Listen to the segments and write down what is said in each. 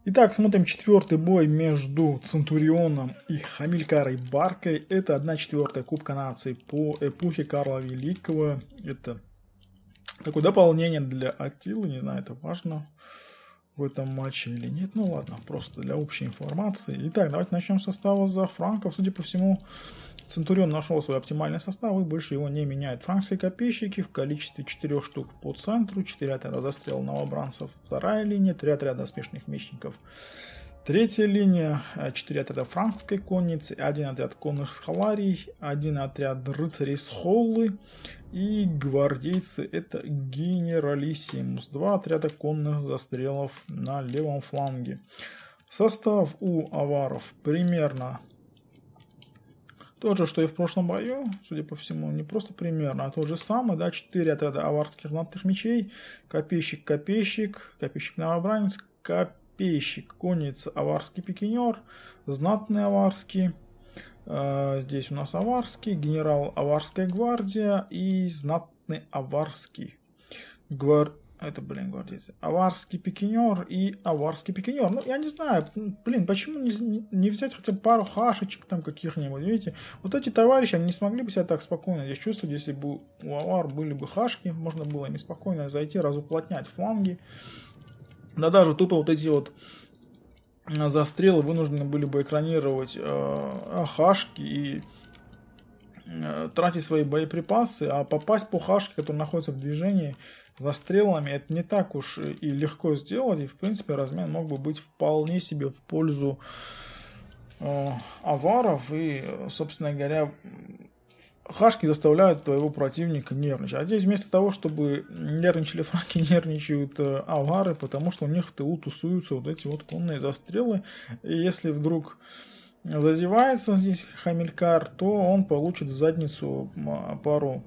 Итак, смотрим четвертый бой между Центурионом и Хамилькарой Баркой. Это 1/4 Кубка наций по эпохе Карла Великого. Это такое дополнение для Аттилы. Не знаю, это важно в этом матче или нет. Ну ладно, просто для общей информации. Итак, давайте начнем с состава за франков. Судя по всему, Центурион нашел свой оптимальный состав и больше его не меняет. Франкские копейщики в количестве 4 штук по центру, 4 отряда застрела новобранцев, 2-я линия, 3 отряда доспешных мечников, 3-я линия, 4 отряда франкской конницы, 1 отряд конных схаларий, 1 отряд рыцарей схоллы и гвардейцы это генералиссимус, 2 отряда конных застрелов на левом фланге. Состав у аваров примерно тот же, что и в прошлом бою, судя по всему, не просто примерно, а тот же самый, да, 4 отряда аварских знатных мечей, копейщик, новобранец, копейщик, конница, аварский пикинер, знатный аварский, здесь у нас аварский, генерал аварская гвардия и знатный аварский гвардейцы. Аварский пикинер и аварский пикинер. Ну, я не знаю, почему не взять хотя бы пару хашечек там каких-нибудь, видите? Вот эти товарищи, они не смогли бы себя так спокойно здесь чувствовать, если бы у авар были бы хашки, можно было ими спокойно зайти, разуплотнять фланги. Да даже тупо вот эти вот застрелы вынуждены были бы экранировать хашки и тратить свои боеприпасы, а попасть по хашке, которая находится в движении, за стрелами, это не так уж и легко сделать, и в принципе размен мог бы быть вполне себе в пользу аваров, и, собственно говоря, хашки заставляют твоего противника нервничать. А здесь вместо того, чтобы нервничали франки, нервничают авары, потому что у них в тылу тусуются вот эти вот конные застрелы, и если вдруг зазевается здесь Хамилькар, то он получит в задницу пару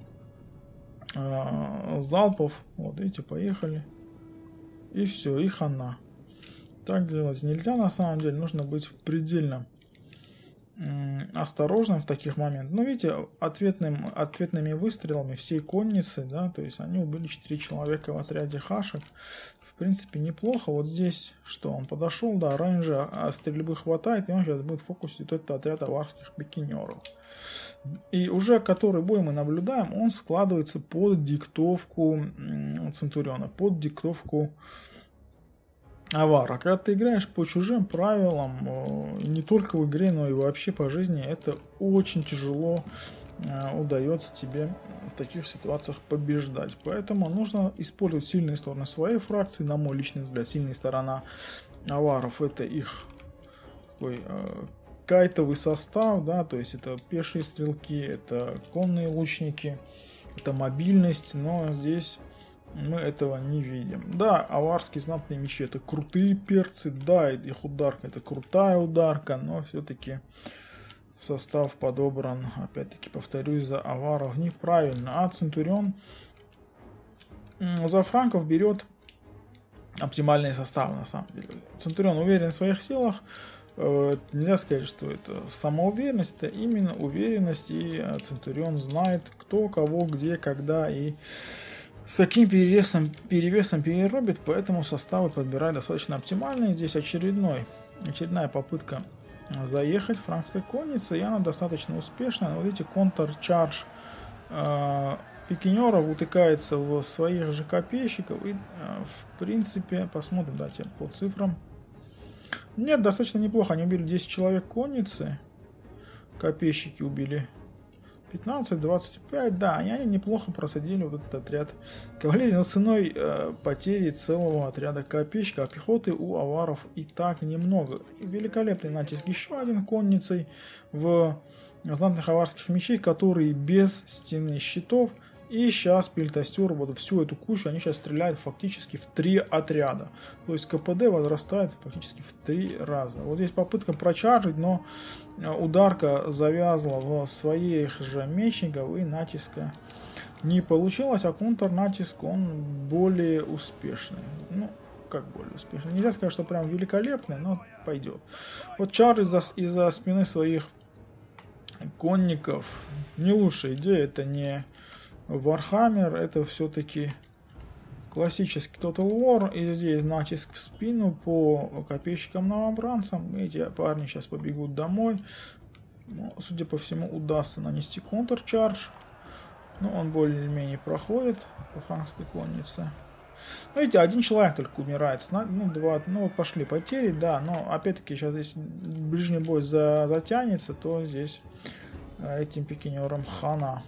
залпов. Вот, видите, поехали. И все, и хана. Так делать нельзя на самом деле. Нужно быть предельно осторожным в таких моментах. Ну, видите, ответными выстрелами всей конницы, да, то есть они убили 4 человека в отряде хашек. В принципе, неплохо. Вот здесь что, он подошел, да, рейнджа стрельбы хватает, и он сейчас будет фокусить этот отряд аварских пикинеров. И уже который бой мы наблюдаем, он складывается под диктовку Центуриона, под диктовку авара. Когда ты играешь по чужим правилам, и не только в игре, но и вообще по жизни, это очень тяжело удается тебе в таких ситуациях побеждать. Поэтому нужно использовать сильные стороны своей фракции. На мой личный взгляд, сильная сторона аваров — это их такой кайтовый состав, да, то есть это пешие стрелки, это конные лучники, это мобильность, но здесь мы этого не видим. Да, аварские знатные мечи — это крутые перцы, да, их ударка — это крутая ударка, но все-таки состав подобран, опять-таки повторюсь, за аваров неправильно. А Центурион за франков берет оптимальные составы на самом деле. Центурион уверен в своих силах. Нельзя сказать, что это самоуверенность, это именно уверенность, и Центурион знает, кто, кого, где, когда и с каким перевесом переробит, поэтому составы подбирает достаточно оптимальные. Здесь очередная попытка заехать франкской конницы, и она достаточно успешная. Вот видите, контр-чардж пикинеров утыкается в своих же копейщиков, и в принципе, посмотрим, давайте по цифрам. Нет, достаточно неплохо. Они убили 10 человек конницы. Копейщики убили 15-25. Да, они неплохо просадили вот этот отряд кавалерии, но ценой потери целого отряда копейщиков. А пехоты у аваров и так немного. Великолепный натиск еще один конницей в знатных аварских мечей, которые без стены щитов. И сейчас Пельтастер, вот всю эту кучу, они сейчас стреляют фактически в 3 отряда. То есть КПД возрастает фактически в 3 раза. Вот здесь попытка прочаржить, но ударка завязла в своих же мечников, и натиска не получилось, а контрнатиск он более успешный. Ну, как более успешный? Нельзя сказать, что прям великолепный, но пойдет. Вот чаржить из-за спины своих конников не лучшая идея, это не Warhammer, это все-таки Классический Total War. И здесь натиск в спину по копейщикам-новобранцам. Эти парни сейчас побегут домой. Но, судя по всему, удастся нанести контрчардж. Но он более-менее проходит по франкской коннице. Видите, один человек только умирает. Ну, два, ну вот пошли потери, да. Но опять-таки сейчас здесь ближний бой затянется, то здесь этим пикинерам хана.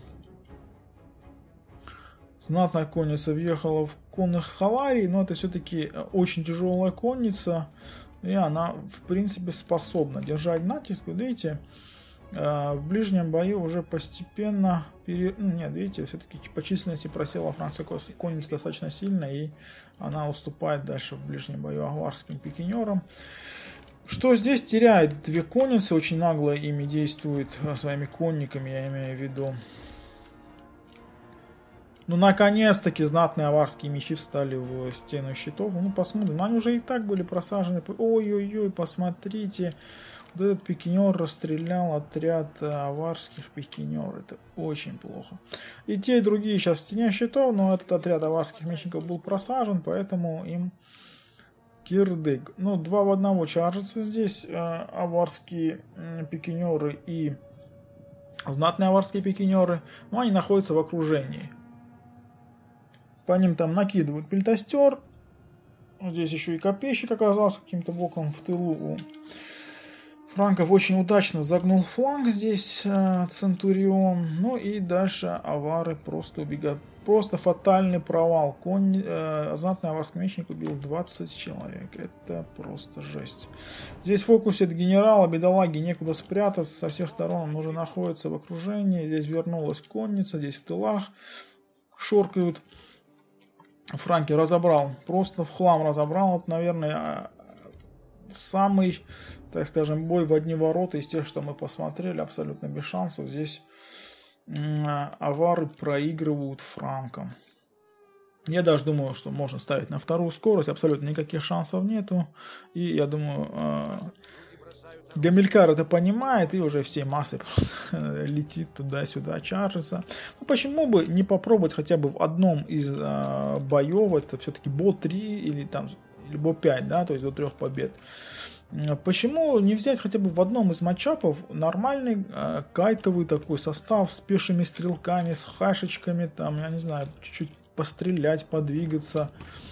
Знатная конница въехала в конных схаларий, но это все-таки очень тяжелая конница. И она, в принципе, способна держать натиск. Видите, в ближнем бою уже постепенно... Нет, видите, все-таки по численности просела франкская конница достаточно сильно. И она уступает дальше в ближнем бою аварским пикинерам. Что здесь теряет две конницы, очень нагло ими действует своими конниками, я имею в виду. Ну, наконец-таки знатные аварские мечи встали в стену щитов. Ну, посмотрим. Но они уже и так были просажены. Ой-ой-ой, посмотрите. Вот этот пикинер расстрелял отряд аварских пикинер. Это очень плохо. И те, и другие сейчас в стене щитов, но этот отряд аварских мечников был просажен, поэтому им кирдык. Ну, 2 в 1 чаржатся здесь аварские пикинеры и знатные аварские пикинеры. Но они находятся в окружении. По ним там накидывают пельтостер. Здесь еще и копейщик оказался каким-то боком в тылу у франков. Очень удачно загнул фланг здесь Центурион. Ну и дальше авары просто убегают. Просто фатальный провал. Знатный аварский мечник убил 20 человек. Это просто жесть. Здесь фокусит генерала, бедолаги, некуда спрятаться. Со всех сторон он уже находится в окружении. Здесь вернулась конница, здесь в тылах шоркают. Франки разобрал, просто в хлам разобрал. Вот, наверное, самый, так скажем, бой в одни ворота из тех, что мы посмотрели, абсолютно без шансов. Здесь авары проигрывают франкам. Я даже думаю, что можно ставить на вторую скорость, абсолютно никаких шансов нету. И я думаю, Гамилькар это понимает и уже всей массой просто летит туда-сюда, чаржится. Ну почему бы не попробовать хотя бы в одном из боев, это все-таки БО-3 или там или БО-5, да, то есть до 3 побед. Почему не взять хотя бы в одном из матчапов нормальный кайтовый такой состав с пешими стрелками, с хашечками, там, я не знаю, чуть-чуть пострелять, подвигаться.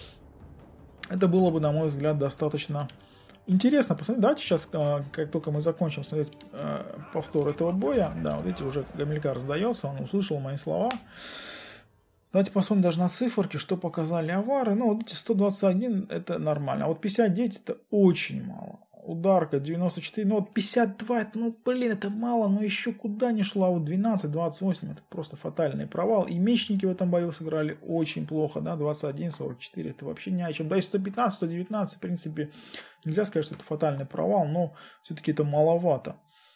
Это было бы, на мой взгляд, достаточно интересно. Посмотрите, давайте сейчас, как только мы закончим смотреть повтор этого боя, да, вот видите, уже Гамилькар сдается, он услышал мои слова. Давайте посмотрим даже на циферки, что показали авары. Ну, вот эти 121 это нормально, а вот 59 это очень мало. Ударка 94, ну вот 52, это, ну блин, это мало, но еще куда не шло. А вот 12, 28 это просто фатальный провал. И мечники в этом бою сыграли очень плохо, да, 21, 44 это вообще ни о чем. Да и 115, 119, в принципе, нельзя сказать, что это фатальный провал, но все-таки это маловато.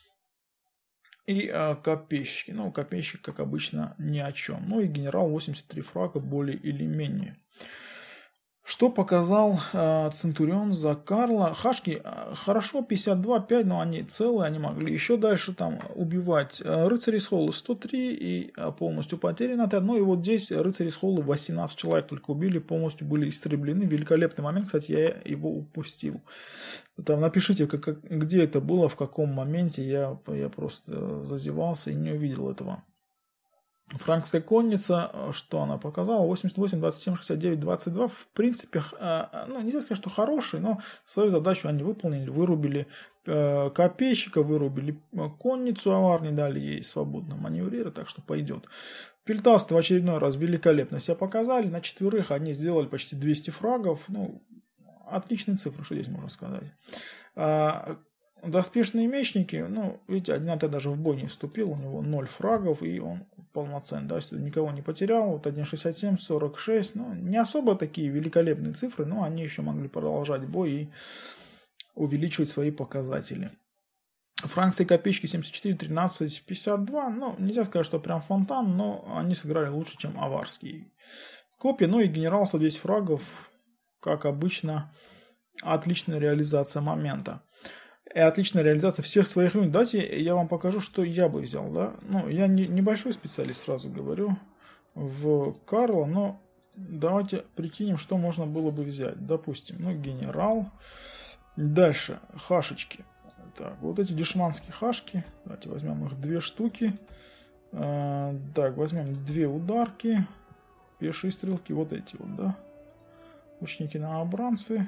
И копейщики, ну копейщик, как обычно, ни о чем. Ну и генерал 83 фрага более или менее. Что показал Центурион за Карла? Хашки хорошо, 52-5, но они целые, они могли еще дальше там убивать. Рыцари с Холлы 103 и полностью потерян отряд. Ну и вот здесь рыцари с Холлы 18 человек только убили, полностью были истреблены. Великолепный момент, кстати, я его упустил. Там напишите, где это было, в каком моменте, я просто зазевался и не увидел этого. Франкская конница, что она показала? 88, 27, 69, 22. В принципе, ну, нельзя сказать, что хорошие, но свою задачу они выполнили. Вырубили копейщика, вырубили конницу авар, не дали ей свободно маневрировать, так что пойдет. Пельтасты в очередной раз великолепно себя показали. На 4 они сделали почти 200 фрагов. Ну, отличные цифры, что здесь можно сказать. Доспешные мечники, ну, видите, один отряд даже в бой не вступил, у него 0 фрагов, и он полноценный, да, никого не потерял, вот 1.67, 46, ну, не особо такие великолепные цифры, но они еще могли продолжать бой и увеличивать свои показатели. Франкские копейщики 74, 13, 52, ну, нельзя сказать, что прям фонтан, но они сыграли лучше, чем аварские. Копья, ну и генерал 110 фрагов, как обычно, отличная реализация момента. И отличная реализация всех своих юнитов. Давайте я вам покажу, что я бы взял, да. Ну, я небольшой специалист, сразу говорю, в Карла, но давайте прикинем, что можно было бы взять. Допустим, ну, генерал. Дальше, хашечки. Так, вот эти дешманские хашки. Давайте возьмем их 2 штуки. Так, возьмем 2 ударки. Пешие стрелки, вот эти вот, да. Лучники-новобранцы.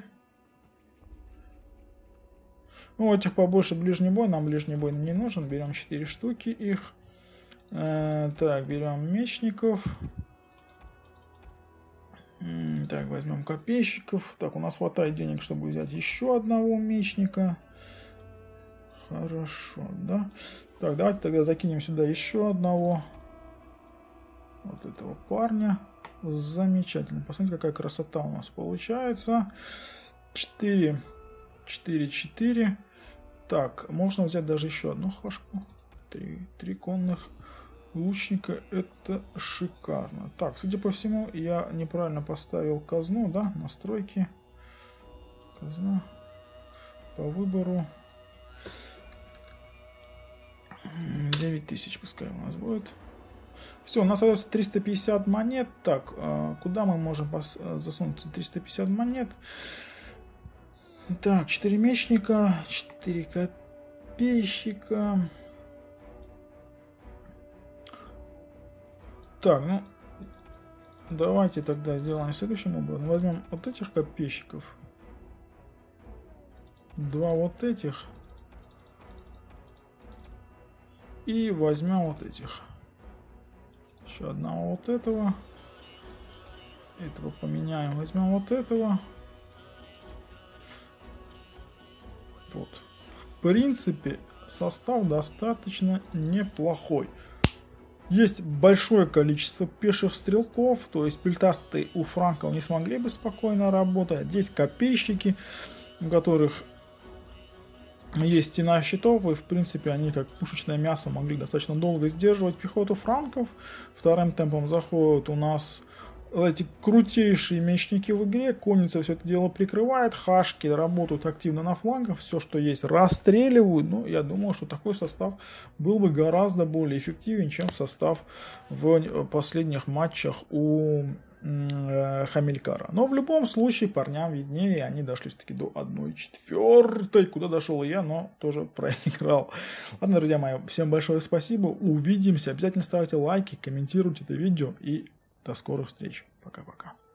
Ну, у этих побольше ближний бой. Нам ближний бой не нужен. Берем 4 штуки их. Так, берем мечников. Так, возьмем копейщиков. Так, у нас хватает денег, чтобы взять еще одного мечника. Хорошо, да? Так, давайте тогда закинем сюда еще одного. Вот этого парня. Замечательно. Посмотрите, какая красота у нас получается. 4, 4, 4. Так, можно взять даже еще одну хашку. 3 конных лучника. Это шикарно. Так, судя по всему, я неправильно поставил казну, да? Настройки. Казна. По выбору. 9000 пускай у нас будет. Все, у нас остается 350 монет. Так, куда мы можем засунуть 350 монет? Так, 4 мечника, 4 копейщика. Так, ну, давайте тогда сделаем следующим образом. Возьмем вот этих копейщиков. 2 вот этих. И возьмем вот этих. Еще одного вот этого. Этого поменяем. Возьмем вот этого. Вот. В принципе, состав достаточно неплохой. Есть большое количество пеших стрелков. То есть пельтастые у франков не смогли бы спокойно работать. Здесь копейщики, у которых есть стена щитов, и в принципе они как пушечное мясо могли достаточно долго сдерживать пехоту франков. Вторым темпом заходят у нас эти крутейшие мечники в игре. Конница все это дело прикрывает, хашки работают активно на флангах, все что есть расстреливают. Ну, я думаю, что такой состав был бы гораздо более эффективен, чем состав в последних матчах у Хамилькара. Но в любом случае парням виднее, они дошли все-таки до 1/4, куда дошел и я, но тоже проиграл. Ладно, друзья мои, всем большое спасибо, увидимся, обязательно ставьте лайки, комментируйте это видео и до скорых встреч. Пока-пока.